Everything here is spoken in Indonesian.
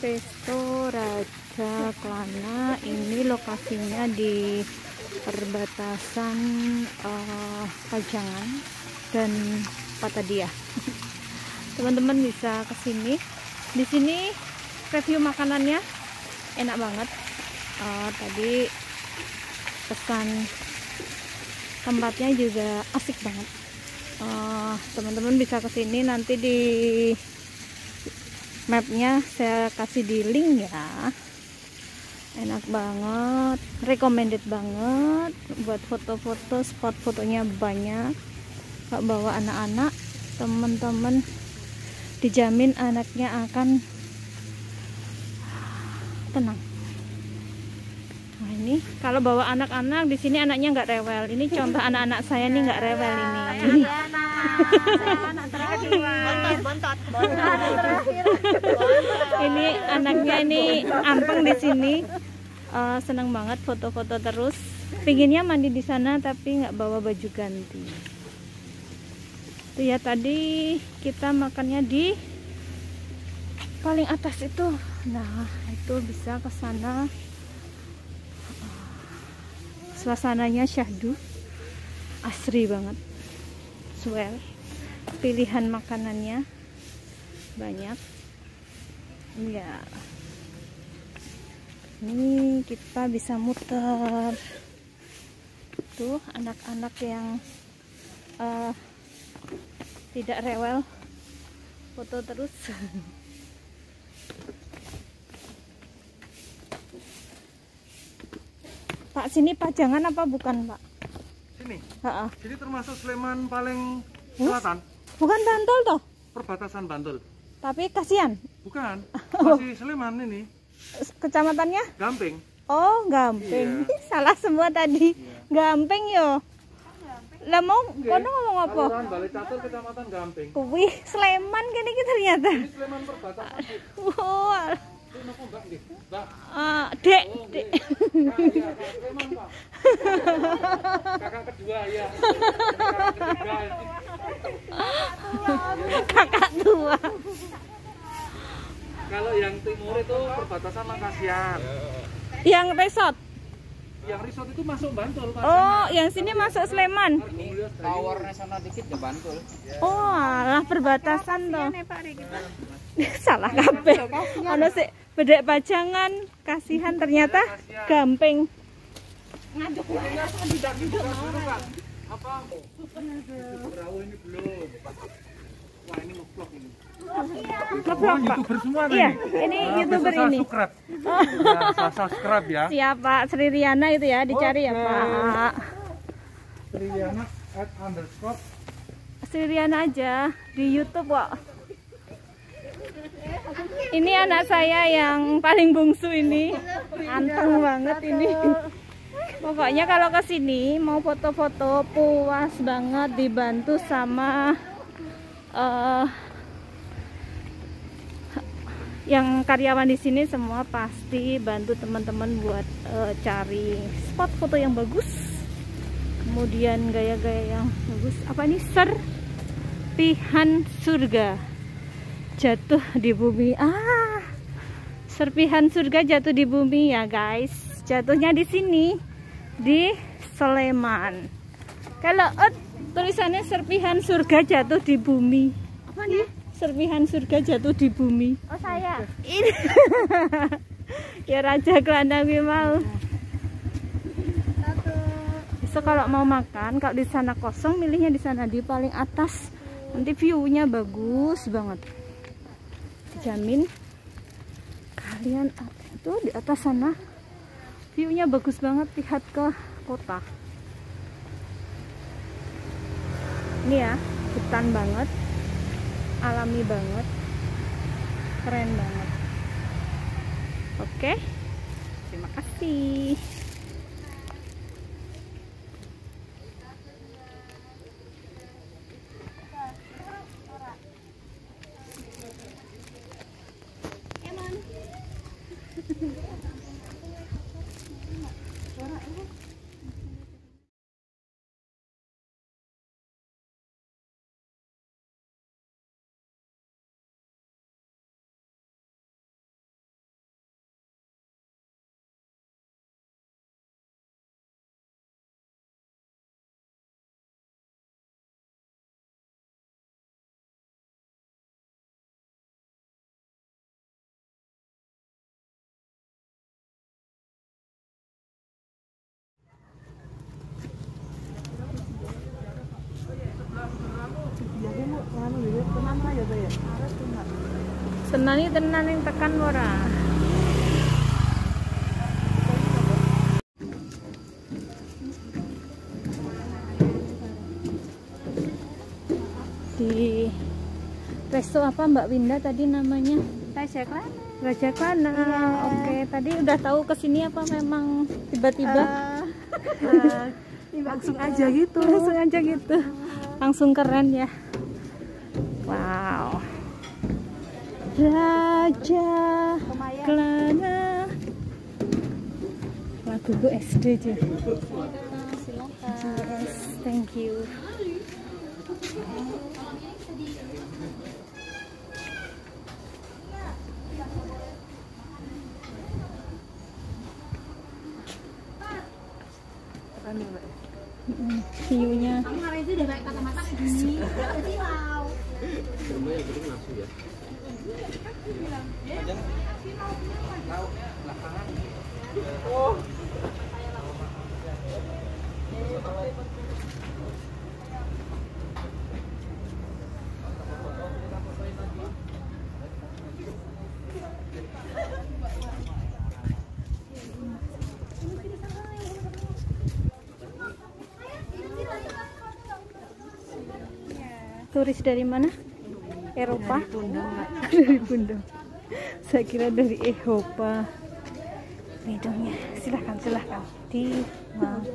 Resto Raja Klana. Ini lokasinya di perbatasan Pajangan dan Patadia. Teman-teman bisa ke sini. Di sini review makanannya enak banget. Tadi pesan tempatnya juga asik banget. Teman-teman bisa ke sini, nanti di mapnya saya kasih di link ya. Enak banget, recommended banget buat foto-foto, spot fotonya banyak. Kalau bawa anak-anak, teman-teman dijamin anaknya akan tenang. Nah, ini kalau bawa anak-anak di sini anaknya nggak rewel. Ini contoh anak-anak saya nih nggak rewel ini. Ini anaknya ini ampeng di sini. Senang banget foto-foto terus. Pinginnya mandi di sana tapi nggak bawa baju ganti. Itu ya, tadi kita makannya di paling atas itu. Nah, itu bisa ke sana. Suasananya syahdu, asri banget, swell. Pilihan makanannya banyak ya. Ini kita bisa muter tuh, anak-anak yang tidak rewel, foto terus. Pak, sini Pajangan apa bukan, Pak? Sini. Ha-ha. Sini termasuk Sleman paling selatan. Bukan Bantul toh? Perbatasan Bantul. Tapi kasihan. Bukan. Masih Sleman ini. Kecamatannya? Gamping. Oh, Gamping. Iya. Salah semua tadi. Iya. Gamping yo. Lah mau kono ngomong apa? Kelurahan Balai Catur, Kecamatan Gamping. Wih, Sleman gini ternyata. Ini Sleman perbatasan. Wah. Ini aku Mbak nggih. Mbak. Dek, Oh, Dek. Nah, iya, Kak Sleman, Pak. Kakak kedua ya. Kakak tua. Kalau yang timur itu perbatasan Makassar. Yang resort. Yang resort itu masuk Bantul, Pak. Oh, yang sini masuk Sleman. Towernya sana dikit ya Bantul. Oh, alah perbatasan toh. Salah kabeh. Ono sik bedek Pajangan, kasihan ternyata Gamping. Ngaduk tidak dulu, Pak. Apa? Perahu ini belum. Wah, ini nge-vlog ini. Nge-vlog, Pak. YouTuber semua Iya, nih. ini YouTuber ini. Subscribe. Ya, subscribe ya. Siap, Pak. Sri Riana itu ya, dicari ya, Pak. Triana @_ Sri Riana aja di YouTube kok. Ini anak saya yang paling bungsu ini. Anteng banget ini. Pokoknya kalau ke sini mau foto-foto puas banget, dibantu sama yang karyawan di sini semua pasti bantu teman-teman buat cari spot foto yang bagus. Kemudian gaya-gaya yang bagus. Apa ini? Serpihan surga jatuh di bumi. Serpihan surga jatuh di bumi ya, guys. Jatuhnya di sini, di Sleman. Kalau tulisannya serpihan surga jatuh di bumi. Apa nih? Serpihan surga jatuh di bumi. Oh, saya. Ini. Ya Raja Klana mau. So, kalau mau makan, kalau di sana kosong, milihnya di sana di paling atas. Nanti view-nya bagus banget. Jamin kalian itu di atas sana view-nya bagus banget, lihat ke kota. Ini ya, hutan banget, alami banget, keren banget. Oke, terima kasih. Tenani tenan yang tekan ora. Di resto apa Mbak Winda tadi namanya? Raja Klana. Raja Klana. Oke, tadi udah tahu kesini apa memang tiba-tiba? Langsung aja gitu. Langsung aja gitu. Langsung keren ya. Wow. Raja Klana. Laguku SD aja. Silakan. Yes, thank you. View-nya. Kemarin itu udah pakai kacamata kayak gini. Silau. Rumah yang gede langsung ya. Lauknya belakangan. Turis dari mana? Eropa? Dari Pundong. Saya kira dari Eropa. Hidungnya. Silahkan.